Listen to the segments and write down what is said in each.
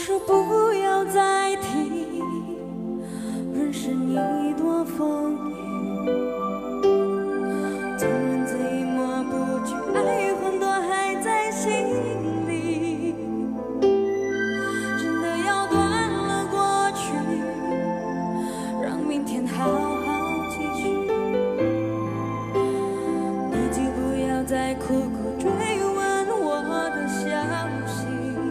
说不要再提，认识你多风雨，纵然嘴抹不去，爱很多还在心里，真的要断了过去，让明天好好继续，你就不要再苦苦追问我的消息。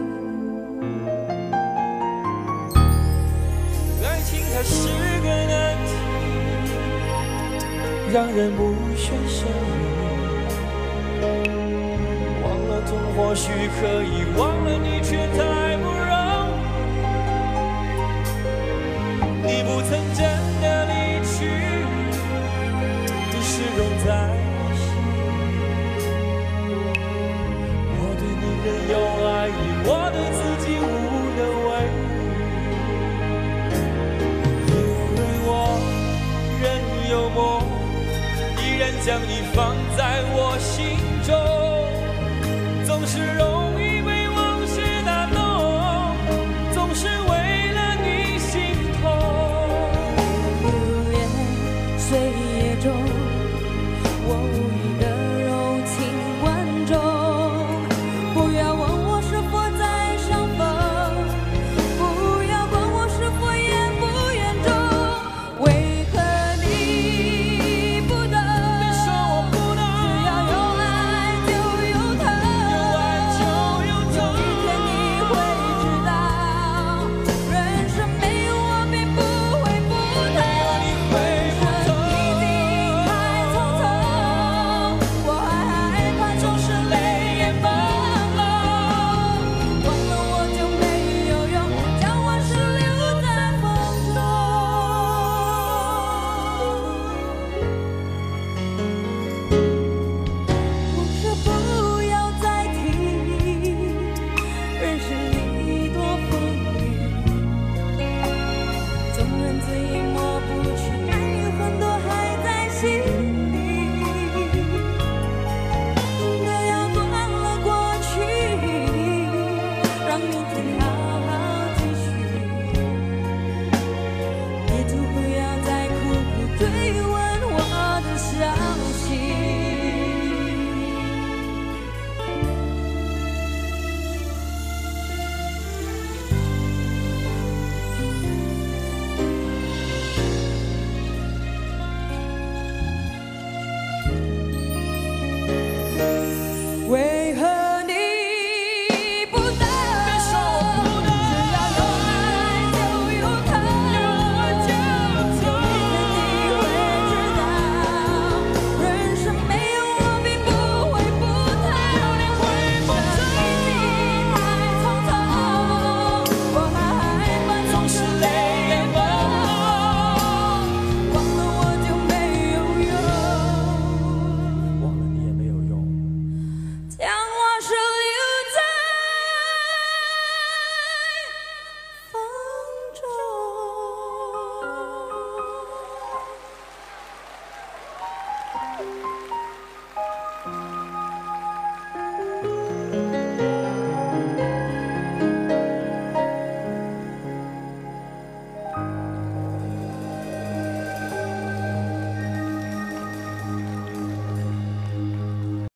它是个难题，让人不选生命。忘了痛或许可以，忘了你却太不容易。你不曾真的离去，你始终在我心。我对你仍有爱意，我对自己无能为力。幽默，依然将你放在我心中，总是容